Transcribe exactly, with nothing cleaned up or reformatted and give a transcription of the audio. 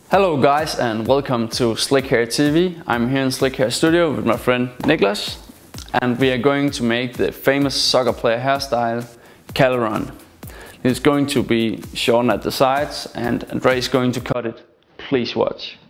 Hello guys and welcome to Slikhaar T V. I'm here in Slikhaar studio with my friend Niklas and we are going to make the famous soccer player hairstyle Callejón. It's going to be shorn at the sides and Andre is going to cut it. Please watch.